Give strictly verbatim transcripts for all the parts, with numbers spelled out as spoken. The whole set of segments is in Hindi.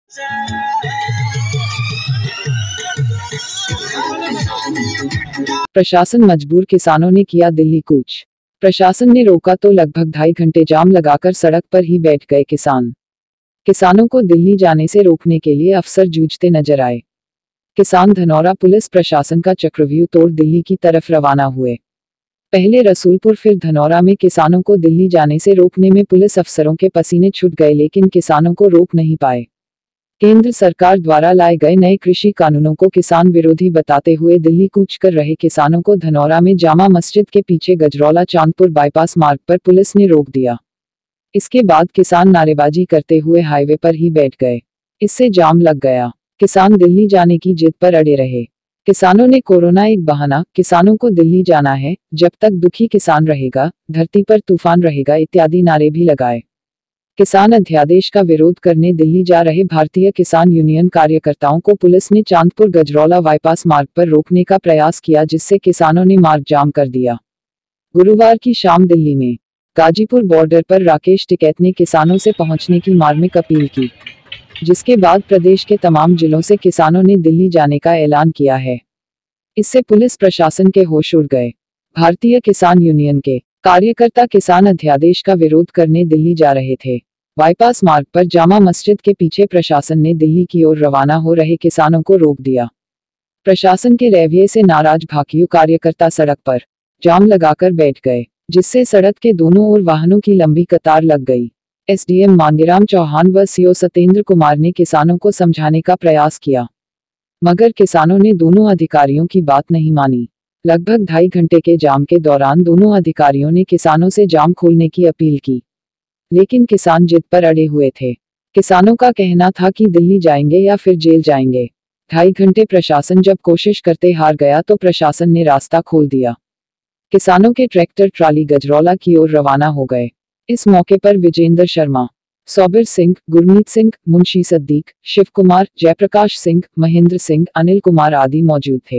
प्रशासन मजबूर, किसानों ने किया दिल्ली कूच। प्रशासन ने रोका तो लगभग ढाई घंटे जाम लगाकर सड़क पर ही बैठ गए किसान। किसानों को दिल्ली जाने से रोकने के लिए अफसर जूझते नजर आए। किसान धनौरा पुलिस प्रशासन का चक्रव्यूह तोड़ दिल्ली की तरफ रवाना हुए। पहले रसूलपुर फिर धनौरा में किसानों को दिल्ली जाने से रोकने में पुलिस अफसरों के पसीने छूट गए, लेकिन किसानों को रोक नहीं पाए। केंद्र सरकार द्वारा लाए गए नए कृषि कानूनों को किसान विरोधी बताते हुए दिल्ली कूच कर रहे किसानों को धनौरा में जामा मस्जिद के पीछे गजरौला चांदपुर बाईपास मार्ग पर पुलिस ने रोक दिया। इसके बाद किसान नारेबाजी करते हुए हाईवे पर ही बैठ गए। इससे जाम लग गया। किसान दिल्ली जाने की जिद पर अड़े रहे। किसानों ने कोरोना एक बहाना, किसानों को दिल्ली जाना है, जब तक दुखी किसान रहेगा धरती पर तूफान रहेगा इत्यादि नारे भी लगाए। किसान अध्यादेश का विरोध करने दिल्ली जा रहे भारतीय किसान यूनियन कार्यकर्ताओं को पुलिस ने चांदपुर गजरौला बाईपास मार्ग पर रोकने का प्रयास किया, जिससे किसानों ने मार्ग जाम कर दिया। गुरुवार की शाम दिल्ली में गाजीपुर बॉर्डर पर राकेश टिकैत ने किसानों से पहुंचने की मार्मिक अपील की, जिसके बाद प्रदेश के तमाम जिलों से किसानों ने दिल्ली जाने का ऐलान किया है। इससे पुलिस प्रशासन के होश उड़ गए। भारतीय किसान यूनियन के कार्यकर्ता किसान अध्यादेश का विरोध करने दिल्ली जा रहे थे। बाईपास मार्ग पर जामा मस्जिद के पीछे प्रशासन ने दिल्ली की ओर रवाना हो रहे किसानों को रोक दिया। प्रशासन के रवैये से नाराज भाकियू कार्यकर्ता सड़क पर जाम लगाकर बैठ गए, जिससे सड़क के दोनों ओर वाहनों की लंबी कतार लग गई। एसडीएम मांगेराम चौहान व सीओ सत्येंद्र कुमार ने किसानों को समझाने का प्रयास किया, मगर किसानों ने दोनों अधिकारियों की बात नहीं मानी। लगभग ढाई घंटे के जाम के दौरान दोनों अधिकारियों ने किसानों से जाम खोलने की अपील की, लेकिन किसान जिद पर अड़े हुए थे। किसानों का कहना था कि दिल्ली जाएंगे या फिर जेल जाएंगे। ढाई घंटे प्रशासन जब कोशिश करते हार गया तो प्रशासन ने रास्ता खोल दिया। किसानों के ट्रैक्टर ट्राली गजरौला की ओर रवाना हो गए। इस मौके पर विजेंद्र शर्मा, सौबिर सिंह, गुरमीत सिंह, मुंशी सद्दीक, शिव कुमार, जयप्रकाश सिंह, महेंद्र सिंह, अनिल कुमार आदि मौजूद थे।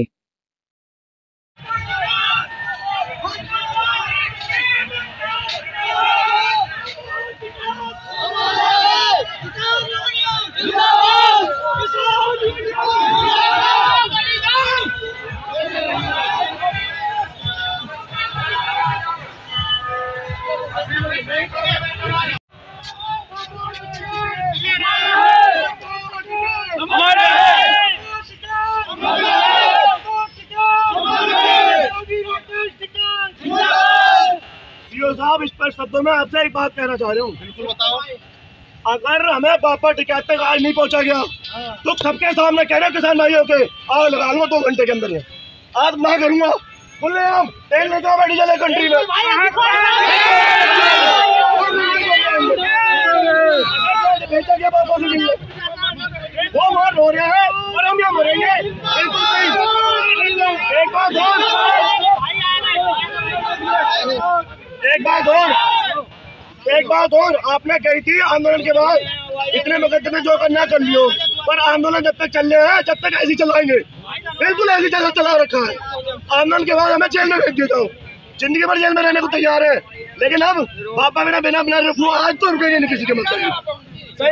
साहब, इस पर शब्दों में आपसे एक बात कहना चाह रहा हूँ। बिल्कुल बताओ। अगर हमें बापा टिकैत तक आज नहीं पहुँचा गया तो सबके सामने कह रहे किसान भाइयों के आग लगा लूंगा दो घंटे के अंदर में। आज मैं करूंगा बोले हम तेल लेकर बैठी चले कंट्री में। बेचा गया बापा से मिलने, वो मार रो रहे हैं और हम यहाँ मरेंगे। एक बात और एक बात और एक बात और आपने कही थी आंदोलन के बाद इतने मुकदमे जो करना कर लियो, पर आंदोलन जब तक चल रहे हैं जब तक ऐसी चलाएंगे। बिल्कुल ऐसी जगह चला रखा है। आंदोलन के बाद हमें जेल में भेज देता हूँ, जिंदगी भर जेल में रहने को तैयार है, लेकिन अब पापा मेरा बिना बिना रुकू आज तो रुकेंगे नहीं किसी के मतलब। सही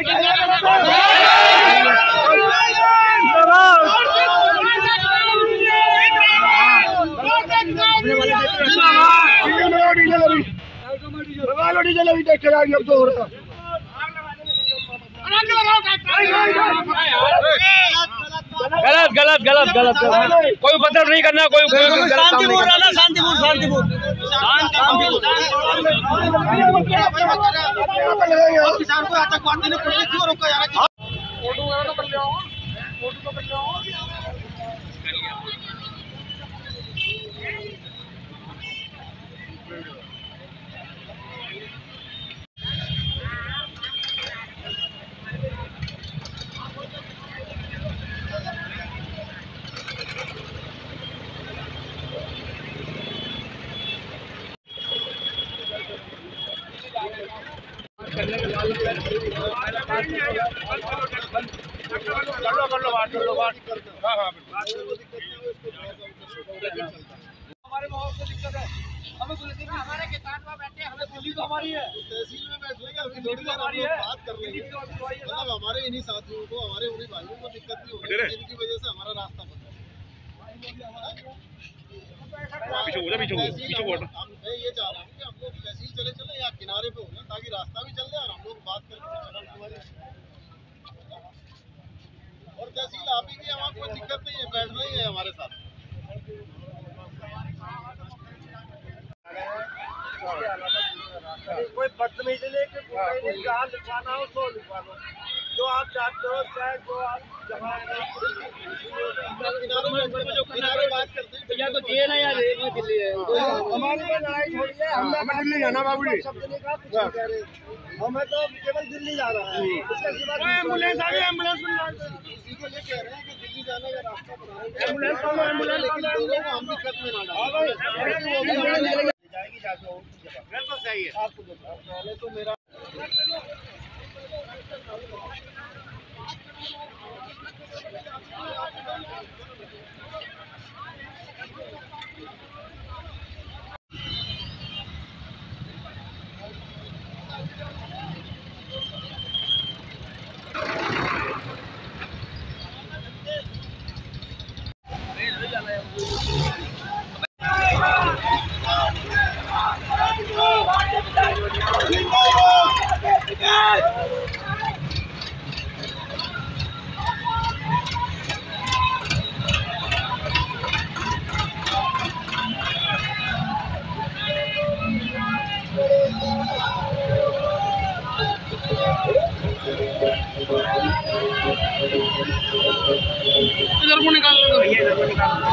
डीजल अभी देख के आएंगे अब तो हो रहा। गलत गलत गलत गलत कोई उपद्रव नहीं करना, कोई शांतिपूर्ण रहना, शांतिपूर्ण शांतिपूर्ण किसान को आतंकवादी ने क्यों रोका जा रहा है? कर लो कर लो बात कर लो बात हाँ हाँ हमारे माहौल से दिक्कत है। हमें हमारे किसान में बैठे, हमें दिल्ली तो हमारी है, तहसील में बैठ लेंगे, अभी थोड़ी देर हम लोग बात कर लेंगे। मतलब हमारे इन्हीं साथियों को, हमारे उन्हीं भाइयों को दिक्कत नहीं होगी, जिनकी वजह से हमारा रास्ता बंद है। पीछे हो जा, पीछे हो, पीछे हो। मैं ये चाह रहा हूँ कि हम लोग तहसील चले चले या किनारे पे हो जाए, ताकि रास्ता भी चल जाए और हम लोग बात करके। और तहसील आप ही की, हमारा कोई दिक्कत नहीं है, बैठना ही है हमारे साथ। कोई बदतमीजी नहीं कि जहाँ लिखवाना हो तो लिखवा लो, जो आप चाहते हो, चाहे जो आप जहाँ किनारे बात करते हैं। भैया तो ये ना यार, ये दिल्ली है, हमारी में लड़ाई थोड़ी है। हमें दिल्ली जाना बाबू जी, शब्द नहीं कहा, कुछ नहीं कह रहे, हमें तो केवल दिल्ली जाना है। इसके सिवा एम्बुलेंस आ गई, एम्बुलेंस में इसी को ये कह रहे हैं कि दिल्ली जाने का रास्ता बना है, एम्बुलेंस को एम्बुलेंस लेकिन लोगों को हम दिक्कत में ना डालें। जाएगी जाके वो बिल्कुल सही है। आपको पहले तो मेरा इधर को निकाल लो, भैया इधर को निकाल लो।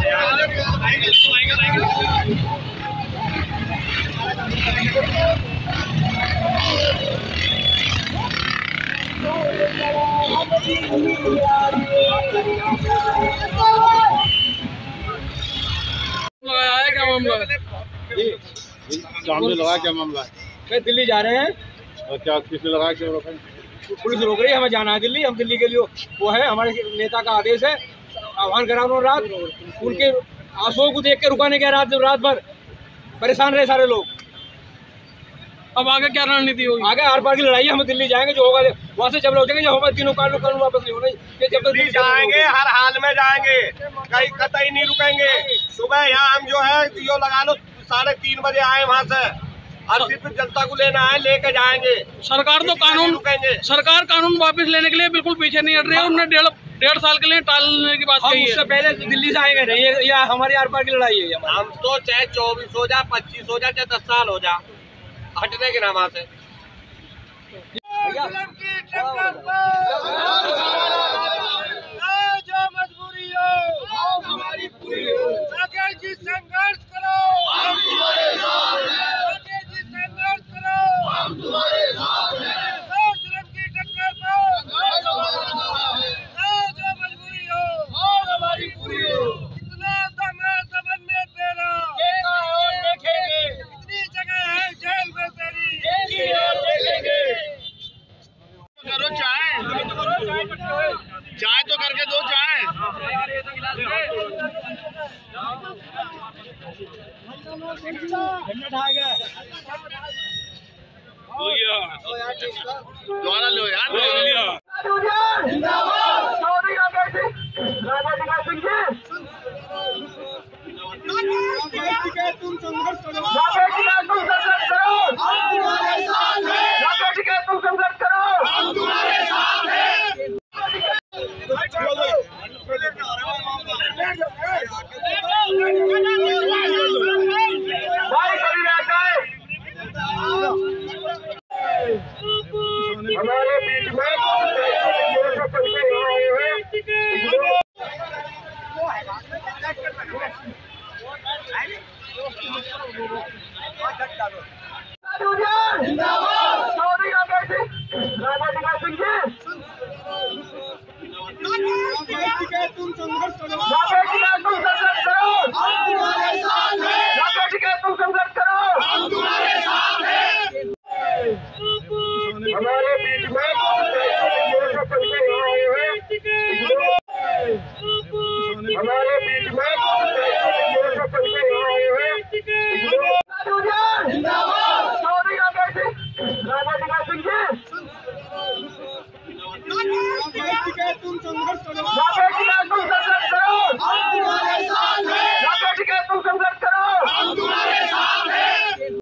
लगाया है क्या मामला? सामने लगा क्या मामला है? मैं दिल्ली जा रहे हैं और क्या किसने लगाया, क्यों रोका? पुलिस रोक रही है, हमें जाना है दिल्ली। हम दिल्ली के लिए, वो है हमारे नेता का आदेश है, आह्वान करा उन्होंने रात, उनके आंसुओं को देख के रुका नहीं गया रात रात भर, परेशान रहे सारे लोग। अब आगे क्या रणनीति होगी? आगे आर पार की लड़ाई है, हम दिल्ली जाएंगे, जो होगा वहाँ से जब लौटेंगे, जब हमारे तीनों कानून कानून वापस नहीं होना, ये जब तक जाएंगे हर हाल में जाएंगे, कहीं कतई नहीं रुकेंगे। सुबह यहाँ हम जो है यो लगा लो साढ़े तीन बजे आए वहाँ से, और सिर्फ जनता को लेना है, लेके जाएंगे। सरकार तो कानून रुकेंगे, सरकार कानून वापस लेने के लिए बिल्कुल पीछे नहीं हट रही है। उन्होंने डेढ़ डेढ़ साल के लिए टालने की बात कही है। उससे पहले दिल्ली से आएंगे नहीं, ये या हमारी आर पार की लड़ाई है। हम तो चाहे चौबीस हो जा, पच्चीस हो जा, चाहे दस साल हो जा, हटने के नाम से जो मजबूरी हो हमारी पूरी हो, जी संघर्ष करो, हम तुम्हारे साथ हैं, जी संघर्ष करो, हम तुम्हारे साथ हैं, जुल्म की टक्कर दो, जो मजबूरी हो हमारी पूरी हो, इतना दम है दमन में तेरा, देखेंगे इतनी जगह है जेल में तेरी, देखेंगे। करो चाय, चाय तो करके दो, चाय द्वारा लो यार, तुम संघर्ष करो, तुम संघर्ष करो, हम तुम्हारे साथ हैं। हमारे बीच में तुम संघर्ष करो,